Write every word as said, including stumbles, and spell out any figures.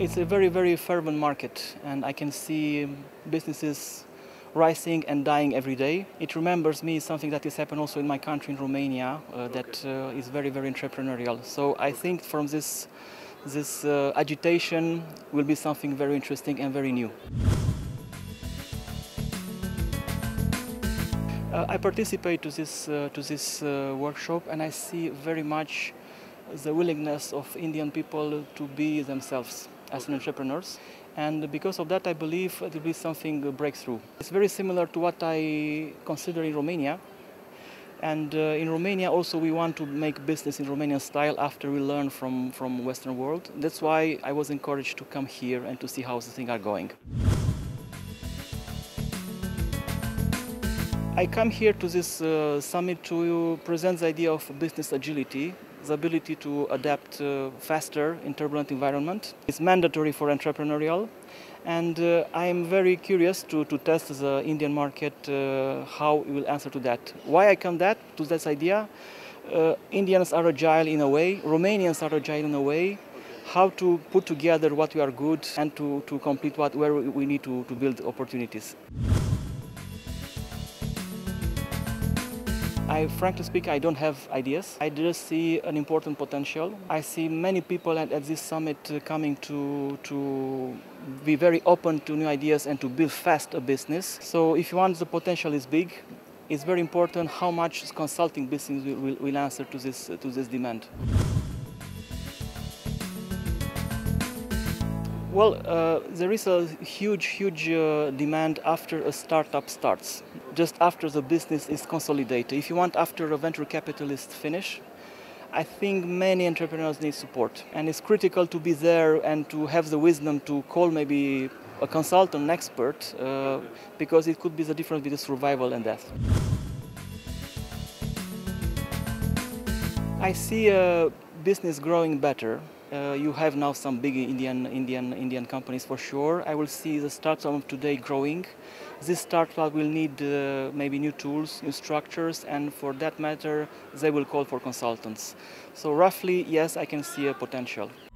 it's a very, very fervent market, and I can see businesses rising and dying every day. It remembers me something that has happened also in my country, in Romania, uh, that uh, is very, very entrepreneurial. So I think from this, this uh, agitation will be something very interesting and very new. Uh, I participate to this, uh, to this uh, workshop, and I see very much the willingness of Indian people to be themselves as entrepreneurs. And because of that, I believe it will be something a breakthrough. It's very similar to what I consider in Romania. And uh, in Romania also we want to make business in Romanian style after we learn from, from Western world. That's why I was encouraged to come here and to see how the things are going. I come here to this uh, summit to present the idea of business agility, the ability to adapt uh, faster in turbulent environment. It's mandatory for entrepreneurial, and uh, I am very curious to, to test the Indian market, uh, how it will answer to that. Why I come that, to this idea? Uh, Indians are agile in a way, Romanians are agile in a way, how to put together what we are good and to, to complete what, where we need to, to build opportunities. I, frankly speaking, I don't have ideas. I just see an important potential. I see many people at, at this summit uh, coming to, to be very open to new ideas and to build fast a business. So if you want, the potential is big. It's very important how much consulting business will, will, will answer to this, uh, to this demand. Well, uh, there is a huge, huge uh, demand after a startup starts, just after the business is consolidated. If you want, after a venture capitalist finish, I think many entrepreneurs need support. And it's critical to be there and to have the wisdom to call maybe a consultant, an expert, uh, because it could be the difference between survival and death. I see uh, business growing better. Uh, you have now some big Indian, Indian, Indian companies for sure. I will see the startup of today growing. This startup will need uh, maybe new tools, new structures, and for that matter, they will call for consultants. So roughly, yes, I can see a potential.